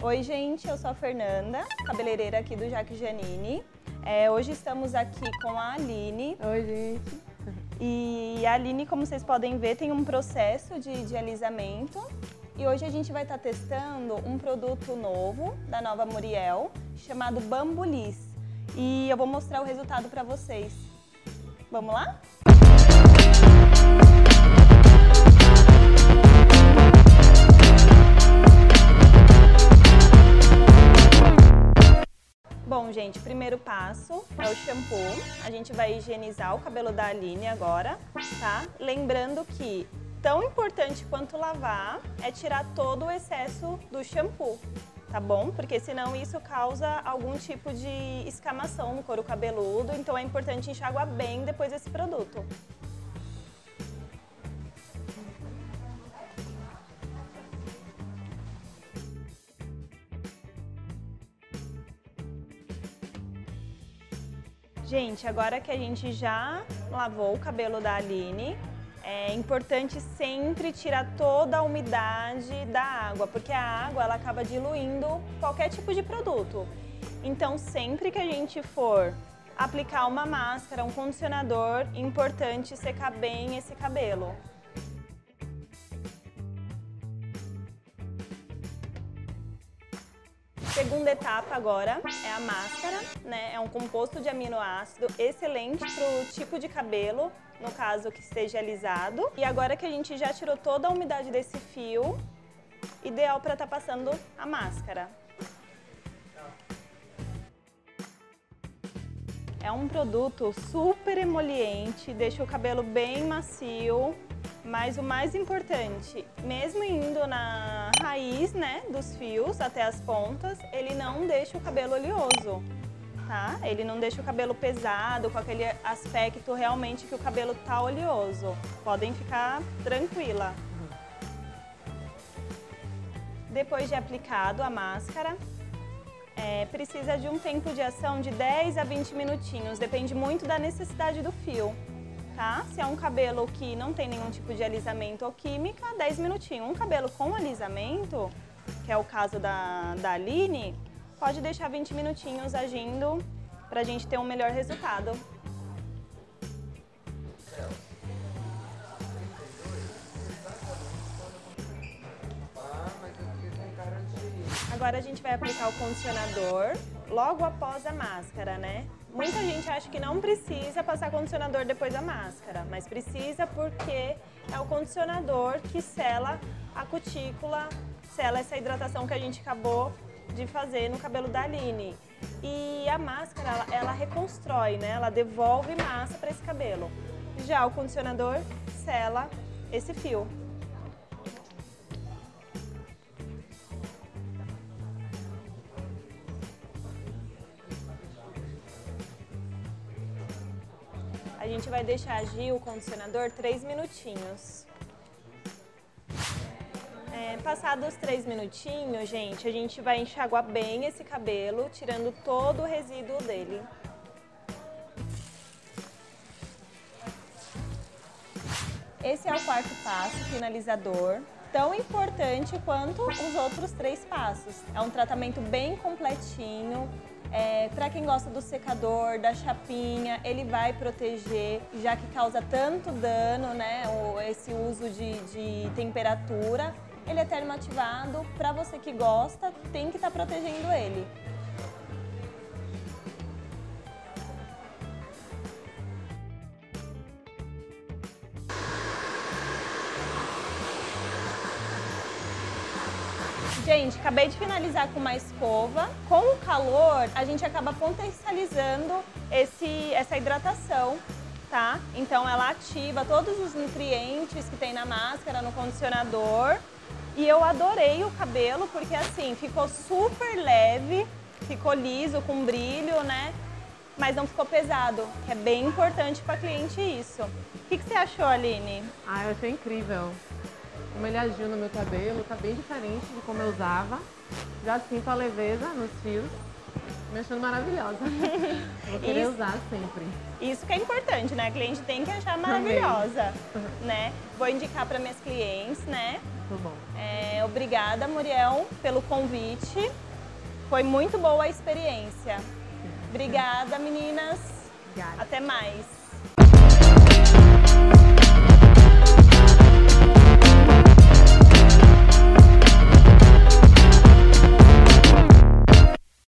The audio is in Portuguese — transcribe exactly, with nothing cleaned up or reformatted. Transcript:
Oi, gente, eu sou a Fernanda, cabeleireira aqui do Jaque Giannini. É, hoje estamos aqui com a Aline. Oi, gente. E a Aline, como vocês podem ver, tem um processo de, de alisamento. E hoje a gente vai estar testando um produto novo da nova Muriel, chamado Bambulis. E eu vou mostrar o resultado para vocês. Vamos lá? Bom, gente, primeiro passo é o shampoo. A gente vai higienizar o cabelo da Aline agora, tá? Lembrando que tão importante quanto lavar é tirar todo o excesso do shampoo, tá bom? Porque senão isso causa algum tipo de escamação no couro cabeludo, então é importante enxaguar bem depois desse produto. Gente, agora que a gente já lavou o cabelo da Aline, é importante sempre tirar toda a umidade da água, porque a água ela acaba diluindo qualquer tipo de produto. Então, sempre que a gente for aplicar uma máscara, um condicionador, é importante secar bem esse cabelo. Segunda etapa agora é a máscara, né? É um composto de aminoácido excelente para o tipo de cabelo, no caso que esteja alisado. E agora que a gente já tirou toda a umidade desse fio, ideal para estar passando a máscara. É um produto super emoliente, deixa o cabelo bem macio. Mas o mais importante, mesmo indo na raiz, né, dos fios até as pontas, ele não deixa o cabelo oleoso, tá? Ele não deixa o cabelo pesado, com aquele aspecto realmente que o cabelo tá oleoso. Podem ficar tranquila. Depois de aplicado a máscara, é, precisa de um tempo de ação de dez a vinte minutinhos, depende muito da necessidade do fio. Tá? Se é um cabelo que não tem nenhum tipo de alisamento ou química, dez minutinhos. Um cabelo com alisamento, que é o caso da, da Aline, pode deixar vinte minutinhos agindo pra gente ter um melhor resultado. Agora a gente vai aplicar o condicionador logo após a máscara, né? Muita gente acha que não precisa passar condicionador depois da máscara, mas precisa porque é o condicionador que sela a cutícula, sela essa hidratação que a gente acabou de fazer no cabelo da Aline. E a máscara, ela, ela reconstrói, né? Ela devolve massa para esse cabelo. Já o condicionador sela esse fio. A gente vai deixar agir o condicionador três minutinhos. É, passados os três minutinhos, gente, a gente vai enxaguar bem esse cabelo, tirando todo o resíduo dele. Esse é o quarto passo, finalizador, tão importante quanto os outros três passos. É um tratamento bem completinho. É, para quem gosta do secador, da chapinha, ele vai proteger, já que causa tanto dano, né, esse uso de, de temperatura. Ele é termoativado, para você que gosta, tem que estar protegendo ele. Gente, acabei de finalizar com uma escova. Com o calor, a gente acaba potencializando esse, essa hidratação, tá? Então ela ativa todos os nutrientes que tem na máscara, no condicionador. E eu adorei o cabelo porque assim, ficou super leve, ficou liso, com brilho, né? Mas não ficou pesado, que é bem importante para cliente isso. O que, que você achou, Aline? Ah, eu achei incrível. Como ele agiu no meu cabelo, tá bem diferente de como eu usava. Já sinto a leveza nos fios. Me achando maravilhosa. Vou querer Isso. usar sempre. Isso que é importante, né? A cliente tem que achar maravilhosa, né? Vou indicar para minhas clientes, né? Muito bom. É, obrigada, Muriel, pelo convite. Foi muito boa a experiência. Obrigada, meninas. Obrigada. Até mais.